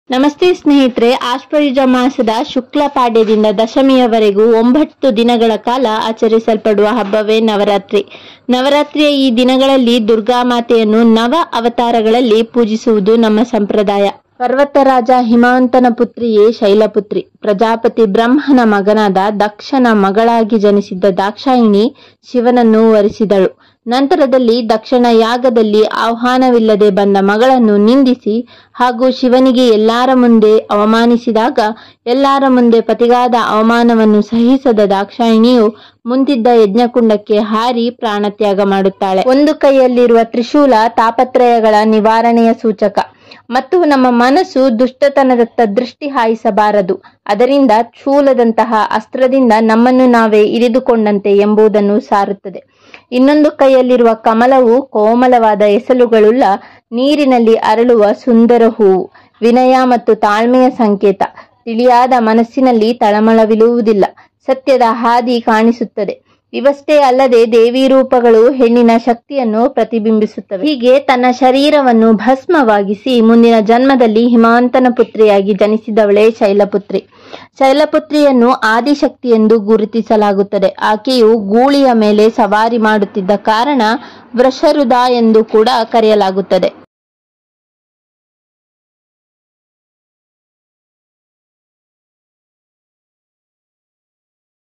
ನಮಸ್ತೆ ಸ್ನೇಹಿತರೆ, ಆಶ್ವಯುಜ ಮಾಸದ ಶುಕ್ಲ ಪಾಡ್ಯದಿಂದ ದಶಮಿಯವರೆಗೂ 9 ದಿನಗಳ ಕಾಲ ಆಚರಿಸಲ್ಪಡುವ ಹಬ್ಬವೇ ನವರಾತ್ರಿ. ನವರಾತ್ರಿಯ ಈ ದಿನಗಳಲ್ಲಿ ದುರ್ಗಾ ಮಾತೆಯನ್ನು ನವ ಅವತಾರಗಳಲ್ಲಿ ಪೂಜಿಸುವುದು ನಮ್ಮ ಸಂಪ್ರದಾಯ. ಪರ್ವತರಾಜ ಹಿಮವಂತನ ಪುತ್ರಿಯೇ ಶೈಲಪುತ್ರಿ. ಪ್ರಜಾಪತಿ ಬ್ರಹ್ಮನ ಮಗನಾದ ದಕ್ಷನ ಮಗಳಾಗಿ ಜನಿಸಿದ್ದ ದಾಕ್ಷಾಯಿಣಿ ಶಿವನನ್ನು ವರಿಸಿದಳು. ನಂತರದಲ್ಲಿ ದಕ್ಷನ ಯಾಗದಲ್ಲಿ ಆಹ್ವಾನವಿಲ್ಲದೆ ಬಂದ ಮಗಳನ್ನು ನಿಂದಿಸಿ ಹಾಗೂ ಶಿವನಿಗೆ ಎಲ್ಲಾರ ಮುಂದೆ ಅವಮಾನಿಸಿದಾಗ ಎಲ್ಲಾರ ಮುಂದೆ ಪತಿಗಾದ ಅವಮಾನವನ್ನು ಸಹಿಸದ ದಾಕ್ಷಾಯಿಣಿಯು ಮುಂದಿದ್ದ ಯಜ್ಞಕುಂಡಕ್ಕೆ ಹಾರಿ ಪ್ರಾಣತ್ಯಾಗ ಮಾಡುತ್ತಾಳೆ. ಒಂದು ಕೈಯಲ್ಲಿರುವ ತ್ರಿಶೂಲ ತಾಪತ್ರಯಗಳ ನಿವಾರಣೆಯ ಸೂಚಕ ಮತ್ತು ನಮ್ಮ ಮನಸ್ಸು ದುಷ್ಟತನದತ್ತ ದೃಷ್ಟಿ ಹಾಯಿಸಬಾರದು, ಅದರಿಂದ ಶೂಲದಂತಹ ಅಸ್ತ್ರದಿಂದ ನಮ್ಮನ್ನು ನಾವೇ ಇರಿದುಕೊಂಡಂತೆ ಎಂಬುದನ್ನು ಸಾರುತ್ತದೆ. ಇನ್ನೊಂದು ಕೈಯಲ್ಲಿರುವ ಕಮಲವು ಕೋಮಲವಾದ ಎಸಲುಗಳುಳ್ಳ ನೀರಿನಲ್ಲಿ ಅರಳುವ ಸುಂದರ ಹೂವು, ವಿನಯ ಮತ್ತು ತಾಳ್ಮೆಯ ಸಂಕೇತ. ತಿಳಿಯಾದ ಮನಸ್ಸಿನಲ್ಲಿ ತಳಮಳವಿರುವುದಿಲ್ಲ, ಸತ್ಯದ ಹಾದಿ ಕಾಣಿಸುತ್ತದೆ. ಇವಷ್ಟೇ ಅಲ್ಲದೆ ದೇವಿ ರೂಪಗಳು ಹೆಣ್ಣಿನ ಶಕ್ತಿಯನ್ನು ಪ್ರತಿಬಿಂಬಿಸುತ್ತವೆ. ಹೀಗೆ ತನ್ನ ಶರೀರವನ್ನು ಭಸ್ಮವಾಗಿಸಿ ಮುಂದಿನ ಜನ್ಮದಲ್ಲಿ ಹಿಮವಂತನ ಪುತ್ರಿಯಾಗಿ ಜನಿಸಿದವಳೇ ಶೈಲಪುತ್ರಿ. ಶೈಲಪುತ್ರಿಯನ್ನು ಆದಿಶಕ್ತಿ ಎಂದು ಗುರುತಿಸಲಾಗುತ್ತದೆ. ಆಕೆಯು ಗೂಳಿಯ ಮೇಲೆ ಸವಾರಿ ಮಾಡುತ್ತಿದ್ದ ಕಾರಣ ವೃಷರುಧ ಎಂದು ಕೂಡ ಕರೆಯಲಾಗುತ್ತದೆ.